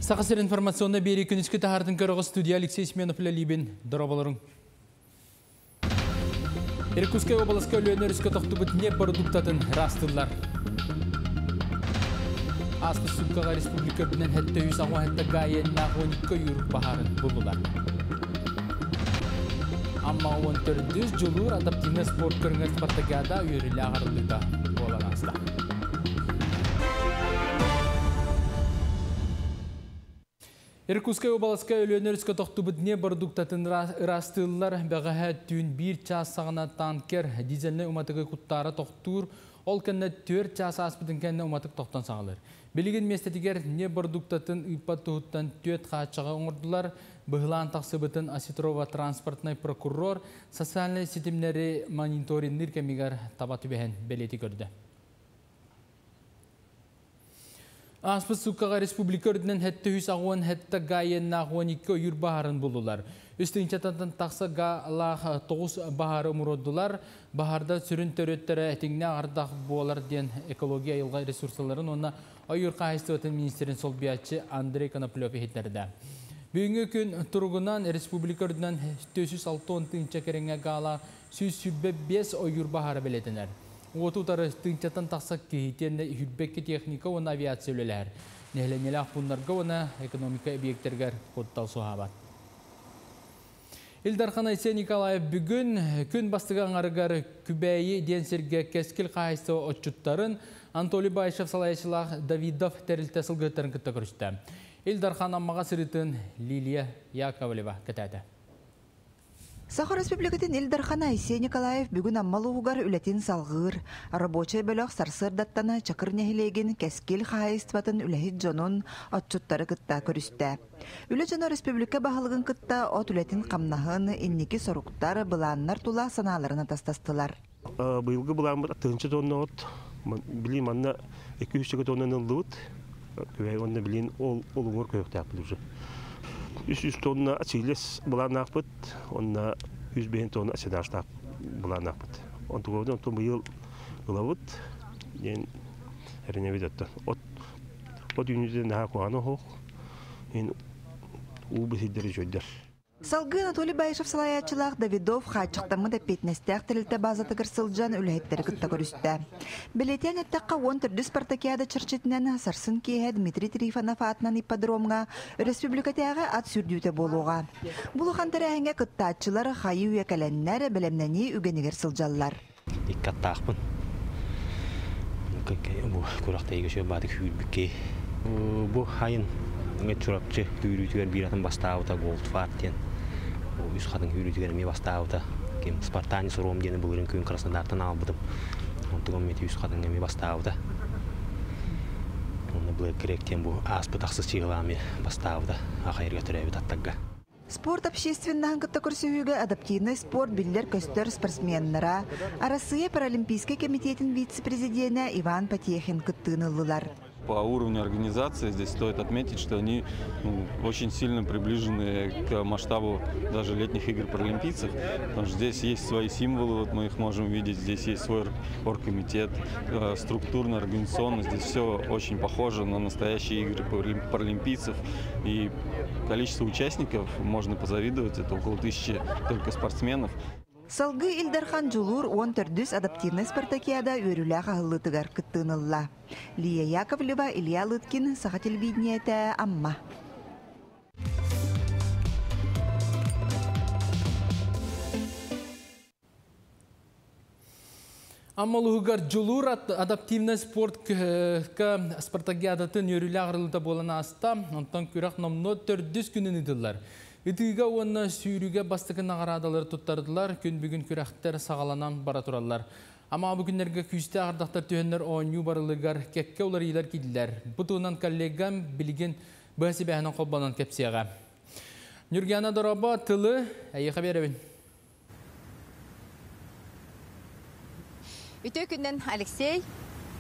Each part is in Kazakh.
Сақасыр информационна бері күніскі тағардың көріғы студия Алексей Сменов ләлейбін дұрабаларың. Иркутская областка өлөнеріскі тоқты бүтіне продуктатын растылар. Аспы Субкаға республика бінен әтті үйс аңу әтті ғайен нағуаникка үйіріп бағарын бұлылар. Амма 14 жылур адаптивны спорт көріңер спартагиада үйірілі ағарылыда болан аста. Иркутская областка өлөнеріскі тоқты бүтіне продуктатын растылар бәғаға түйін 1 час сағына танкер дизельні уматығы құттары тоқтур, ол кәнне 4 час аспытын кәнне уматық тоқтан сағылыр. Білген местетігер не продуктатын ұйпат тұғыттан 4 қачаға оңырдылар, бұғылан тақсыбытын Осетрова транспортный прокурор социальный сетімлері мониториннер кәмегер табаты бәхен бәлеті көрді. Аспы Субкаға республика өрдінен әтті үйс ағуан әтті ғайен нағуан 2 үйір бағарын болулар. Үстінчататын тақсы ғалақ 9 бағары мұроддылар. Бағарда сүрін төреттері әтіңіне ағырдақ болар ден экология елға ресурсаларын оны ойыр қайысты өтін министерін сол биятчы Андрей Коноплев ехеттерді. Бүгінгі күн тұрғынан республика өрдінен 406 кереңе ғала 105 ойыр бағары білетінер. Отутары тыңчатан тақсақ кейтенде хүлбекке техника оны авиация өлелер. Нәхленелі ақпұндарға оны экономика объекттергер қоттал суғабат. Илдархан Айсе Николаев бүгін күн бастыған арығар күбәйі денсерге кескіл қайысты отчуттарын Анатолий Байшев салайшылақ Давидов тәрілті сылғыттарын күтті көрісті. Илдархан аммаға сырытын Лилия Яковлева кәтәді. Сахар Республикатын Илдархан Айсе Николаев бүгін аммалуғығар үлетін салғыр. Рабочай бөліқ сарсырдаттаны чакыр нәхілеген кәскел қайыстыватын үләхет жонын отчуттары кытта көрісті. Үлі жоны республика бағылығын кытта от үлетін қамнағын иннекі соруқтар бұланнар тула саналарына тастастылар. Бұйылғы бұлан бір аттығыншы тонны от, білейм анна 200 тонны ұлды бұд, онны білейін ол ұңыр көйіқті апыл уже. 300 тонна ачилес бұлан ақпыт, онна 100 тонна ачидаштақ бұлан ақпыт. Онтығыдан тұм бұйыл ұлавыт, ен әріне ведетті. От үйінізден наға қуаны хоқ, ен ұлбы сиддері жөйдер. Салгы Анатолий Байшев салаячылақ Давидов қачықтамы да петнестәқ тірілті базаты кірсілжан үләйттері күтті көрісті. Білетен әттіққа 14 спартакиада чырчетінен сарсын кейе Дмитрий Трифонов атынан ипподромға республикатяғы ат сүрдүйті болуға. Бұл қантары әңге күтті атчылары қайы үйекәләннәр білемнәне үгенігер сылжалар. Иккаттақпын. Көріқті егеші бады күйілбікке. Бұл хайын чурапчы үйрүтүгер биратын бастауыта Голдфарттен. Үз қадың үйрүтүгер ме бастауыта. Спартанец Ром дені бұлырын күйін Краснодартан албыдым. Онтығын меті үз қадың ме бастауыта. Оны бұлыр керектен бұл аспы тақсыз чиғыламе бастауыта. Ақайырға түрәбі таттағға. Спорт общественного көрсөйігі адаптивный спорт биллер көстер спортсменнара Россия паралимпийский комитетин вице-президента Иван Потехин кыттынылылар. По уровню организации здесь стоит отметить, что они очень сильно приближены к масштабу даже летних игр паралимпийцев. Потому что здесь есть свои символы, вот мы их можем видеть, здесь есть свой оргкомитет, структурно, организационно. Здесь все очень похоже на настоящие игры паралимпийцев. И количество участников можно позавидовать, это около 1000 только спортсменов. Салгы Илдархан Джулур 14 адаптивный спартакиада өріліға ғылытығар күттіңілла. Лия Яковлева, Илья Лыткин, Саха телевидениеті Амма. Аммалығығар Джулур адаптивный спорт спартакиадатын өрілі ағырылыда болана аста, онтан күрақ номно 400 күнін идылар. Үтігі оны сүйріге бастықын ағарадалары тұттардылар, күн бүгін күрәқтер сағаланан бара тұралар. Ама бүгінлерге күйісті ағырдақтар түйенлер оңю барылығар кәкке олар елер кеділер. Бұтығынан коллегам білген бәсі бәхінен қолбанан кәпсияға. Нүргияна Дораба тылы әйеқа беребін. Үтө күннен Алексей.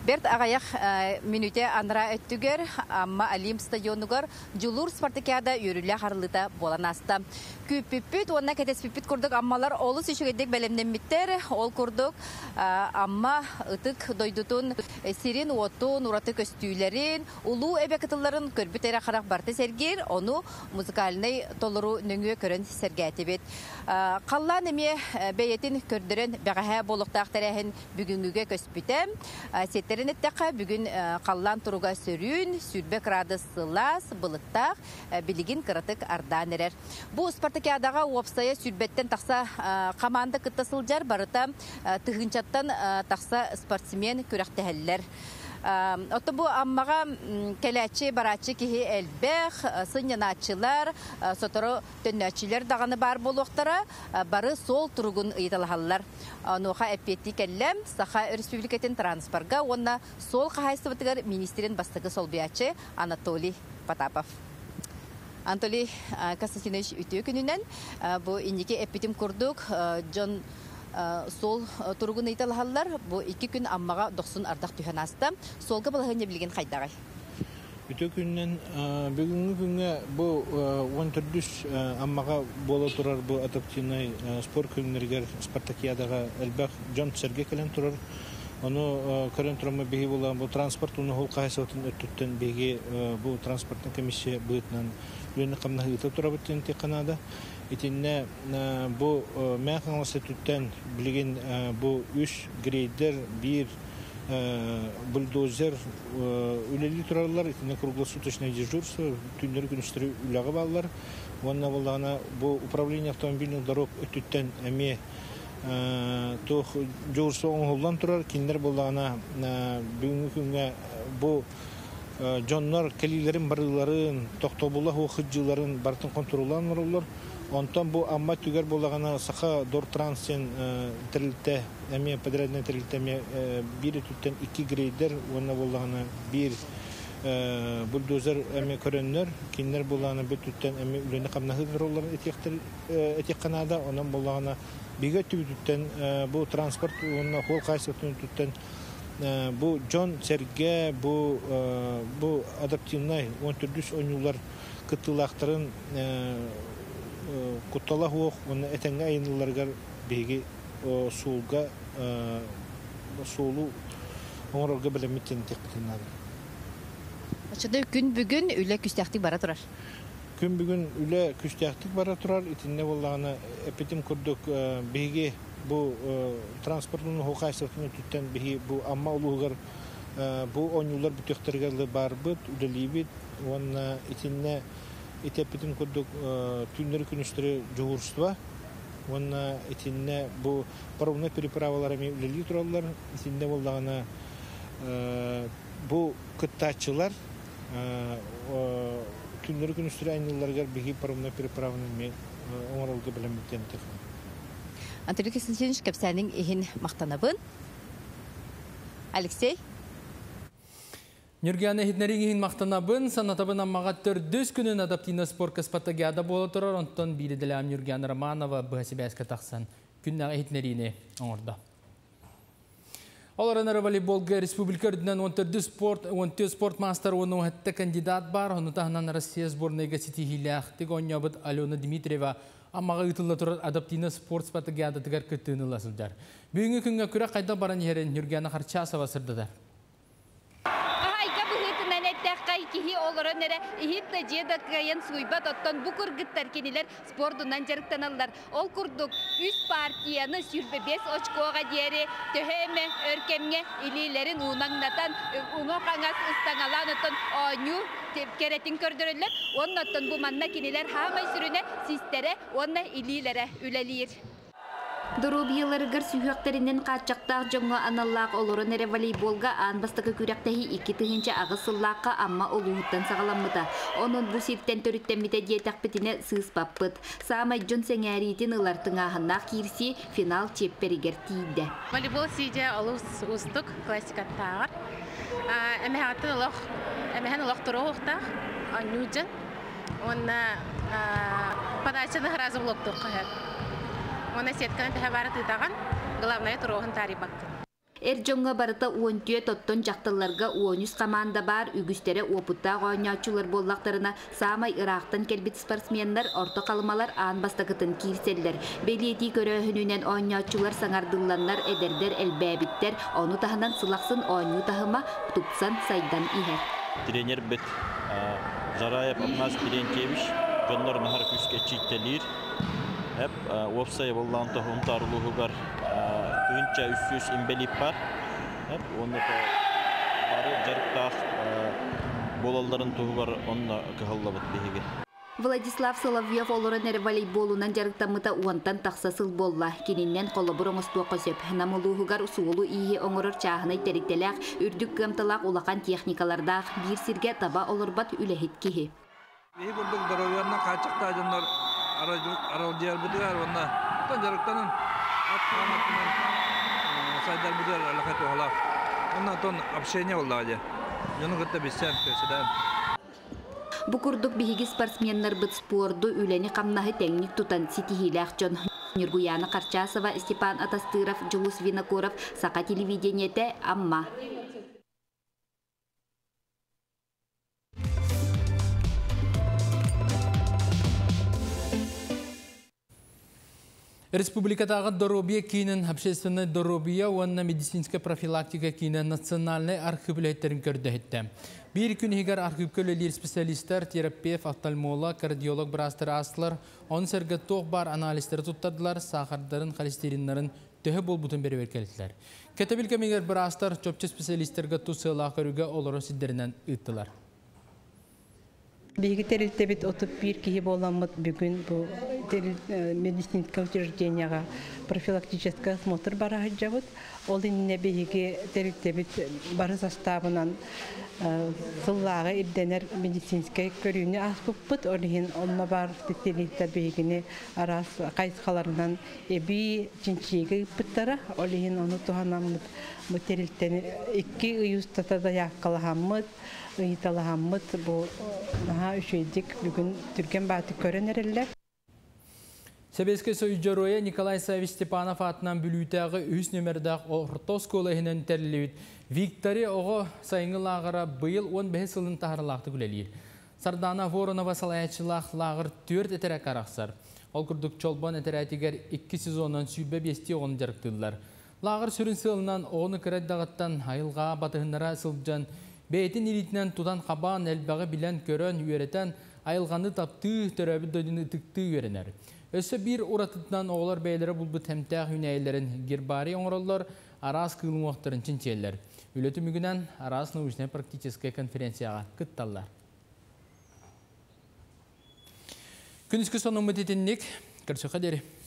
Берт ағаяқ минуте анра өттігер, амма Олимп стадионугар Жулур спартакиада үрілі қарылыда болан асты. Күппіппіт, онна кәтеспіппіт күрдік аммалар олыс үшігедек бәлемненметтер, ол күрдік амма ұтық дойдутун сирин отун, ураты көстүйлерин, улу әбекітілерін көрбіт әрі қарақ барты сәргер, оны музыкалынай толыру нөңі көрін сәргәті бет. Қаллан әме бәйетін көрдірін бәғәе болуқтақтарәхін бүгінгіге көспітем. Сеттерін әттіқі бүгін қаллан тұруға сөрін, сүрбек рады сылас, бұлыттақ, білігін қырытық ардан әрер. Бұл спартакиадаға уапсая сүрбеттен тақса команда кыттасылжар барыта тығынчаттан тақса спортсмен көрәқтәхәлілер. Отто бу аммага келечи барачы кихи элбех, сынянатчылар, сотору төннәчилер даганы бар болуқтара, бары сол тургун ыйталахаллар. Ноха эппети келлем, Саха Республикатын транспорга, онна сол қағайсыбытығыр министрин бастығы сол биячы Анатолий Потапов. Анатолий Константинович үтіу күнінен, бұл индеке эппетим күрдік, Джон сол тургун ыйталахаллар, бұл 2 күн аммаға 90 ардақ түйен асты. Солға балығын білген қайдағай? Үтіу күнінен бүгінгі күнге бұл 14 аммаға бола тұрар бұл адаптивный спорт күнінергер спартакиадаға әлбәқ Джон Серге кәлен тұрар. Оны көрін тұрымы бейгі болған бұл транспорт, оны ол қағайсауытын өттіттен бейгі бұл транспорттың комиссия бұйтынан үйені қамнағы ұйтып тұра бұттен тек қанада. Етінне бұл мән қаңласы түттен білген бұл 3 грейдер, 1 бульдозер үлелі тұрарлар, етінне круглосуточное дежурство, түндері күністері үліға балылар. Онына болғана бұл управление автомобильных дорог өттіттен әме тоқ жоғырсы оңғылдан тұрар, кендер болғана бүгінгі күнге бұл жонлар кәлилерін барыларын, тоқтолбулах оқыджыларын бартын контролан ұрылар. Онтан бұл амма түгер болағана сақа дор трансен тірілті, әме подрядный тірілті, әме 1 түттен 2 грейдер, онына болағана 1 бульдозер әме көрінлер, кендер болағана бір түттен әме үлені қамнағыдыр оларын әтек қанада, онан болағана биге түттен бұл транспорт, онына қол қайсықтың түттен бұл Джон Серге, бұл адаптивнай 14 ойнулар кыттылақтарын құтталақ оқ, оны әтенге айыныларғар бейге суылға, суылу оңырға білеметтен текпетін ады. Açıda gün bugün üle küstəxtik bara turar. Gün bugün üle küstəxtik bara turar. İtinde bollağına epetim kurduk beyge bu transportunun hoqaysıqtını tütten behi bu amma uluğar bu 10 yıllar bütüqtərgəli barbıt, üdeliyibit. Onun itinde epetim kurduk tünleri günüstürü cüğurstva. Onun itinde bu paravunat peripravalarımı üleli turallar. İtinde bollağına bu kıttaçılar tünleri günüstürü aynı yıllarga behi paravunat peripravının oңырылғы біліметтен текін. Anatoly Konstantinovich kapsaning ehin maqtanabın. Алексей. Нюргияны хитнерин ең мақтанабын, санатабын аммаға 4 күнін адаптивны спорт спартакиада бола тұрар, онтан бейділілям Нюргияна Романова бұхасибайсқа тақсан күннағы хитнеріне оңырда. Оларынары волейболға республика үрдінен 14 спорт мастер оның әтті кандидат бар, оны тағынан Россия сборныйға сетихилях, тек онябыд Алена Дмитриева аммаға ұтылы тұрар адаптивны спорт спартакиада тігер күттіні ласылдар. Бүгінгі күнге күрі қайда баран ерін Нюргияна Харчасова сырдыдар. Кихи олорон эре ихитте жеда кайын суйбат оттон бу кургыттар кенилер спортунан жарыктаналар. Ол курдук 3 партияны сүрбе 5 очкоға дери төһеме өркемге илилерин унаңнатан уңа каңас ыстаңалан оттон оню керетин көрдөрөлөр. Оннотон бу манна кенилер хамай сүрүнө систере онна илилере үлелир. Дұру бейелерігір сүйіқтерінен қатчақтақ жоңға аналлақ олырын әрі волейболға анбастықы күректәхи 2 түхінші ағысыллаққа амма олуғыттан сағаламыда. Оның бұл сеттен төріттеміде диетақ бітіне сыспаппыд. Саамай жон сәңәретін ұлартың ағынақ кирси финал чепперігер тейді. Волейбол сейде олу ұстық классикаттағыр. Әмәхән ұлақ тұру ұқтақ, аннюджын. Оны подачаны ғыразы бұлып тұр қағыр. Оны сетканы тәхәбары тұйтаған, главная тұрғын тарибақты. Erjonga barıta uontuya tottun jaktıllarga uonus komanda bar ügüstere oputta oynaçular bollaklarına samay Irak'tan kelbit sportsmenler orta kalmalar an bastakıtın kirseller. Beliyeti köröhününen oynaçular sanardıllanlar ederder elbebitler onu tahanan sılaksın oyunu tahıma tupsan saydan iher. Trener bet Zarayev Apnaz Pirenkeviç Jonlar nahar küske çittelir. Hep offside bollan tohum taruluğugar tünçe üssüz imbelip var. Hep onda da barı jarıktaq bolalların tohugar onna kıhallabat behege. Vladislav Solovyov olorun eri voleybolundan jarıktamıta uantan taksasıl bolla. Kininden kolaborongos tuaqasöp. Namuluğugar usuolu iyi oңoror çağınay teriktelek, ürdük gımtalak ulaqan texnikalardaq bir sirge taba olorbat ülehit kihi. Behi kurduk doroyandan kaçık tacınlar aracılar buduyor onda. Tan jarıktanın atman saydar buduyor alakatı oğlak. Ondan ton общение oldu aja. Yonu gıtta bizsen köseden. Bu kurduk bihigi sportsmenler bit spordu üleni kamnahı teknik tutan sitihilak John Nurguyana Karchasova, Stepan Atastırov, Julius Vinokurov, Saka televideniyete amma. Республикатағы Доробия кейінен общественный Доробия, онна медицинская профилактика кейінен национальный архивлеттерін көрді етті. Bir gün higar arxivköleliğir spesialistler, terapevt, oftalmolog, kardiyolog birastır asılar, onun serge toğ bar analistleri tuttadılar, sakarların, kolesterinlerin töhü bol butun beri verkelitler. Ketebil kemiger birastır, çöpçü spesialistlerge tutsığıla körüge oluru sidderinden ıttılar. Bilgi teriltebit otup bir kihi bolanmıt bugün bu медицинское учреждениега профилактический осмотр бара хаджабыт. Ол инне билги теriltebit бары составынан сыллага ирденер медицинское көрүүнү аспыппыт. Олин онна бар специалисттер билгини арас кайсыкаларынан эби чинчиги пыттара. Олин ону туханамыт теrilteni 2 ыюстата яккалахаммыт. Италахаммыт bu daha üşüyecek bugün Türkiye batı körenerler. Sebeske Soyucaroya Nikolay Savich Stepanov atынан bülütəği 3 nömerdəq orta skolahindən tərliyit. Viktoriya oğu sayıngı lağıra bıyıl 15 yılın taharılaqdı güleliyir. Sardana Voronova salayatçılaq lağır 4 eterek araqsar. Ol kurduk çolban eteretiger 2 sezondan sübbe besti oğunu jarıqtıdılar. Lağır sürün sığılından oğunu kıraddağıttan hayılğa batığınlara sılcan beytin ilitinden tutan qaban elbağı bilen körön üyereten ayılğanı taptığı törəbi dönünü tıktığı üyerener. Össe bir uratıttan oğlar beylere bulbu temtəq hünəylərin girbari oңrollar aras kılın oqtарын çinçeller. Ülötü mügünen aras nauşne praktiçeske konferensiyaga kıttallar. Күнүскү сонун мөтетинник, көрсөкө дери.